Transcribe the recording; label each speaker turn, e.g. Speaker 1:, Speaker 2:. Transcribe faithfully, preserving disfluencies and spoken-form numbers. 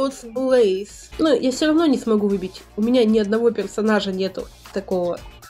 Speaker 1: cosplays. Ну, я все равно не смогу выбить. У меня ни одного персонажа нету такого.